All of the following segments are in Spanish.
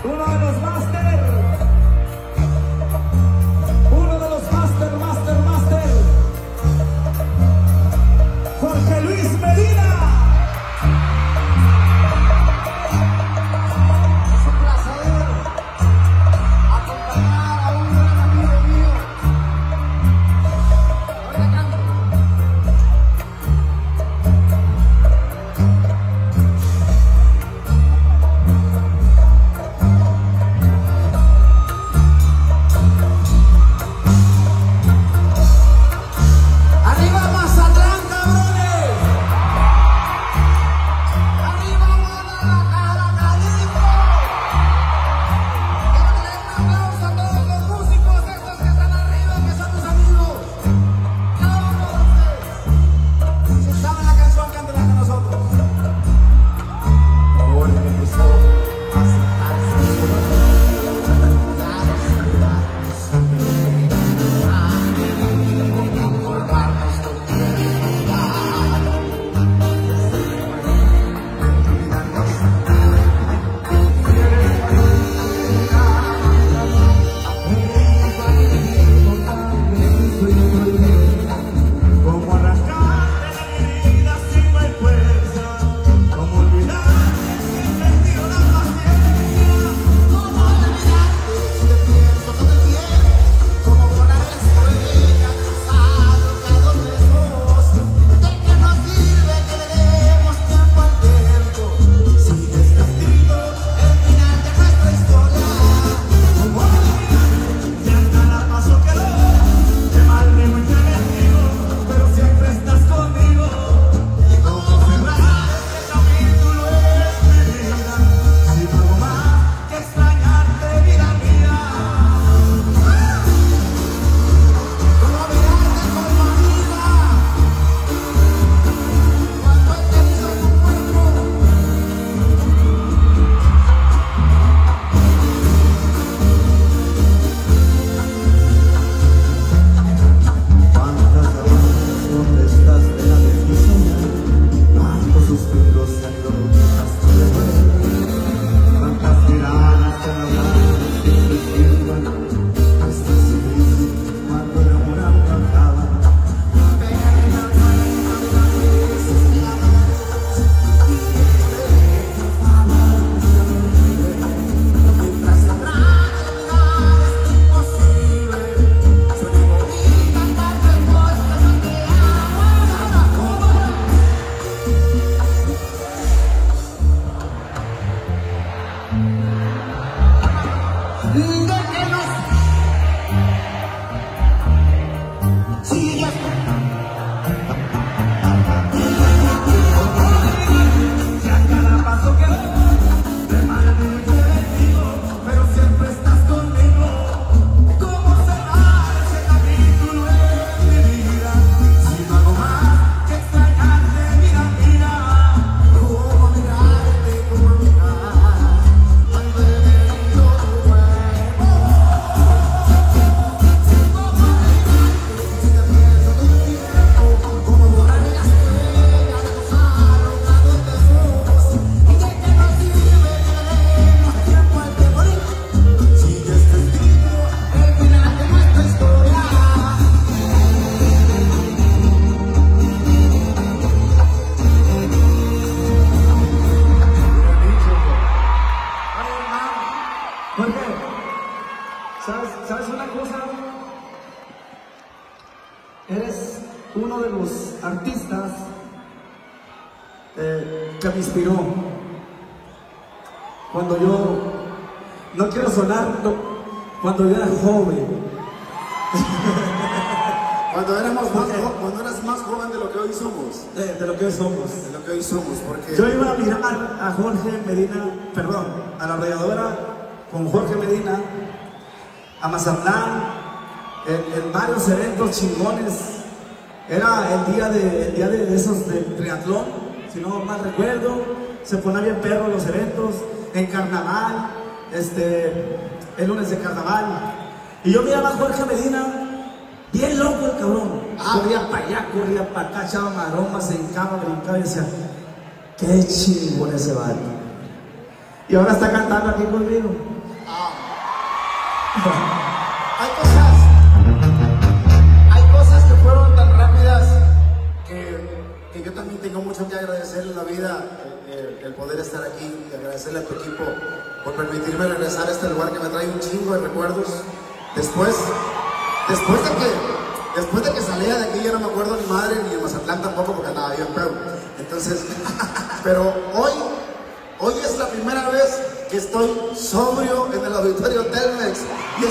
Uno de los máster. Uno de los máster. Jorge Luis Medina. Es un placer acompañar a un gran amigo mío. Ahora canto. ¡Arriba Mazatlán, cabrones! ¡Arriba Guadalajara, Jalisco! Quiero que le den un aplauso a todos los músicos, estos que están arriba, que son mis amigos. Cada uno de ustedes. Si saben la canción, cántenla con nosotros. Ahora empezó a sentarse. Como arrastrarte la vida si no hay fuerza, como olvidar que siempre dio la paciencia. ¿Cómo olvidarte si te pienso todo el tiempo? ¿Cómo volar la estrella cruzado cada uno de nosotros? ¿De qué nos sirve que le demos tiempo al tiempo? Si está escrito el final de nuestra historia. Como olvidarte, ya cada paso que doy, te maldé muy negativo, pero siempre estás conmigo. ¿Y cómo cerrar Este capítulo es mi vida, si no hago más que extrañarte, vida mía. cómo mirarte como amiga? Cuando he tenido tu cuerpo. ¿Cuántas llamadas, dónde estás, nena de mi soñar? ¿Cuántos suspiros se han ido rastro de nuevo? ¿Cuántas miradas te han hablado sin decirlo? Estás feliz cuando el amor acaba. Mientras cerrar el mirar es imposible. Soy egoísta, tal respuesta no te amo. ¿De qué nos sigues? Ya cada paso que doy, te maldé muy negativo, pero siempre estás conmigo. ¿Cómo cerrar ese capítulo en mi vida, si no hago más que extrañarte, vida mía? ¿Cómo mirarte como amiga? Cuando he tenido tu cuerpo. ¿Cómo olvidarte si te pienso todo el tiempo? ¿Cómo borrar la estrella de tus arrogados besos? ¿Y de qué nos sirve que le demos tiempo al que morir? Si ya está escrito el final de nuestra historia. Jorge, ¿sabes una cosa? Eres uno de los artistas que me inspiró cuando yo, no quiero sonar, cuando yo era joven. Cuando eras más joven de lo que hoy somos. De lo que hoy somos. De lo que hoy somos, porque Yo iba a mirar a Jorge Medina, perdón, a la arrolladora con Jorge Medina, a Mazatlán, en varios eventos chingones. Era el día de esos de triatlón, si no mal recuerdo. Se ponía bien perro los eventos, en carnaval, el lunes de carnaval. Y yo miraba a Jorge Medina, bien loco el cabrón. Corría para allá, corría para acá, echaba maromas, se hincaba, brincaba y decía, qué chingón ese vato. Y ahora está cantando aquí conmigo. Hay cosas que fueron tan rápidas que yo también tengo mucho que agradecerle en la vida, el poder estar aquí y agradecerle a tu equipo por permitirme regresar a este lugar que me trae un chingo de recuerdos. Después de que salía de aquí ya no me acuerdo ni madre, ni en Mazatlán tampoco porque andaba bien pedo. Entonces, pero hoy es la primera vez que estoy sobrio en el auditorio Telmex. Y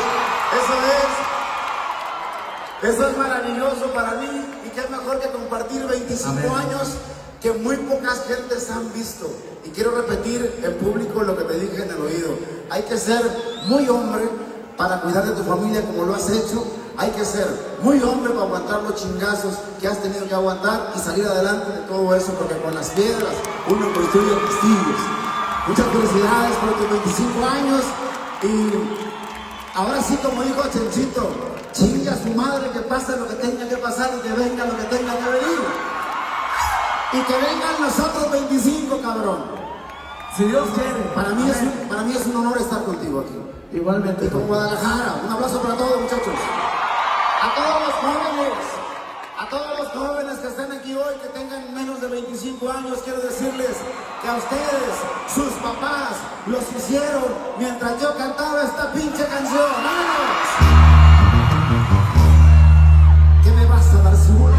eso es maravilloso para mí. Y qué mejor que compartir 25 Amén. años que muy pocas gentes han visto. Y quiero repetir en público lo que te dije en el oído. Hay que ser muy hombre para cuidar de tu familia como lo has hecho. Hay que ser muy hombre para aguantar los chingazos que has tenido que aguantar y salir adelante de todo eso, porque con las piedras uno construye castillos. Muchas felicidades por tus 25 años y ahora sí, como dijo Chenchito, chingue a su madre, que pase lo que tenga que pasar y que venga lo que tenga que venir. Y que vengan los otros 25, cabrón. Si Dios quiere. Para mí es un honor estar contigo aquí. Igualmente. Y con Guadalajara. Un abrazo para todos, muchachos. A todos los jóvenes que estén aquí hoy, que tengan menos de 25 años, quiero decirles que a ustedes, sus papás, los hicieron mientras yo cantaba esta pinche canción. ¡Vámonos! ¿Qué me vas a dar seguro?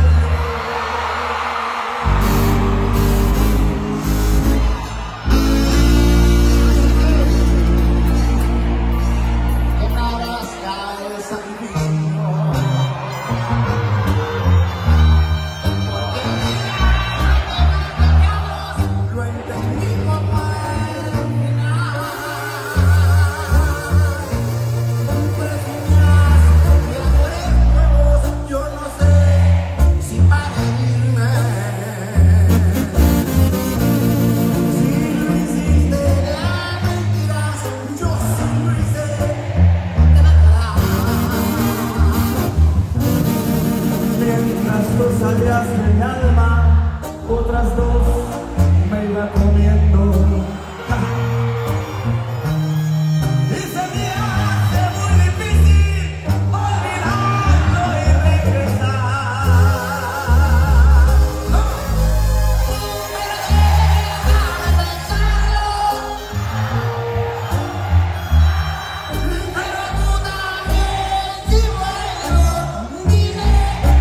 Salías de mi alma, otras dos me iba comiendo. Y se me hace muy difícil olvidarlo y regresar. Pero tú también, si vuelvo, dime.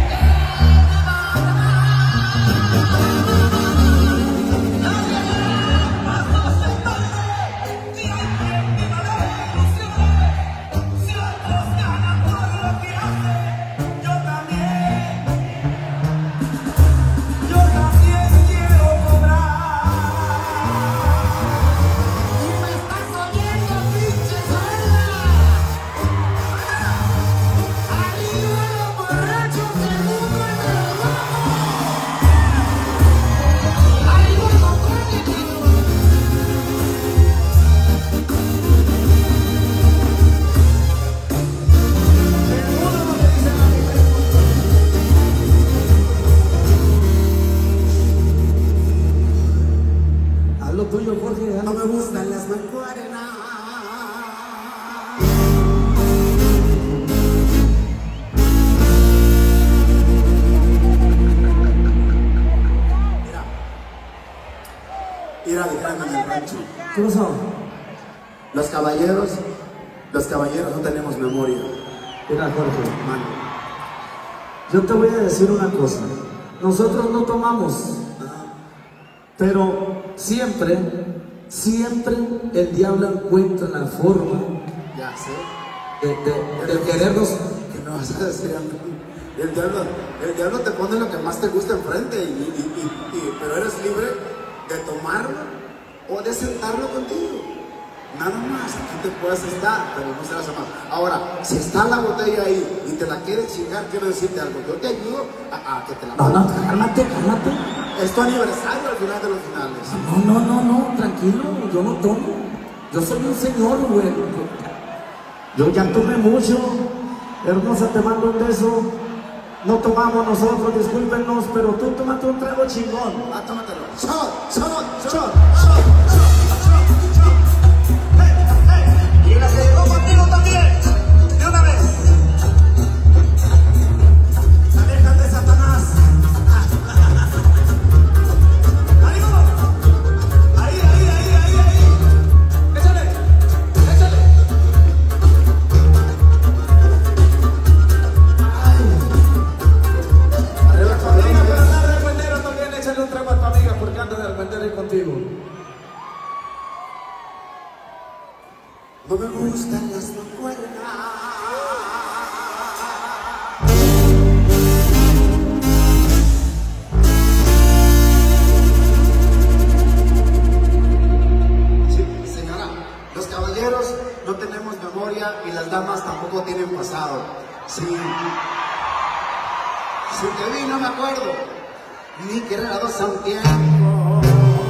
Lo tuyo, Jorge. No me gustan las mancuernas. Mira, dijeron en el rancho. ¿Qué pasó? Los caballeros no tenemos memoria. Mira, Jorge, Mano. yo te voy a decir una cosa. Nosotros no tomamos, pero siempre el diablo encuentra la forma Ya sé. de querernos. ¿Qué me vas a decir a mí? El diablo te pone lo que más te gusta enfrente, pero eres libre de tomarlo o de sentarlo contigo. Nada más, aquí te puedes estar, pero no serás amado. Ahora, si está la botella ahí y te la quieres chingar, quiero decirte algo. Yo te ayudo a que te la No, cálmate. Es tu aniversario al final de los finales. No, tranquilo, yo no tomo. Yo soy un señor, güey. Yo ya tomé mucho. Hermosa, te mando un beso. No tomamos nosotros, discúlpenos, pero tú tómate un trago chingón. Tómatelo. Shot. No me gustan las mancuernas. Sí, señora, los caballeros no tenemos memoria y las damas tampoco tienen pasado. Sí. Si te vi no me acuerdo, ni que regados a un tiempo.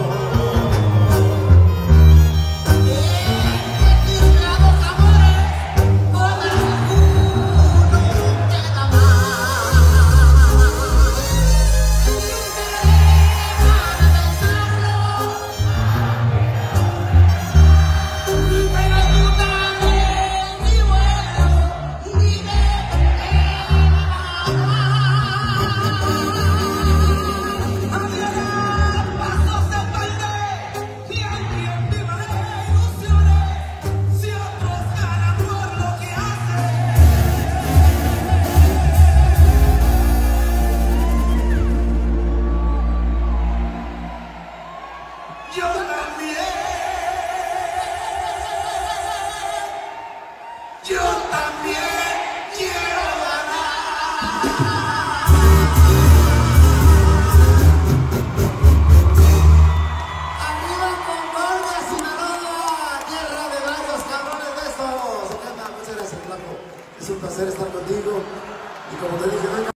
Yo también quiero ganar. Arriba Concordia, Sinaloa, tierra de varios cabrones de estos. Muchas gracias, flaco. Es un placer estar contigo. Y como te dije, venga.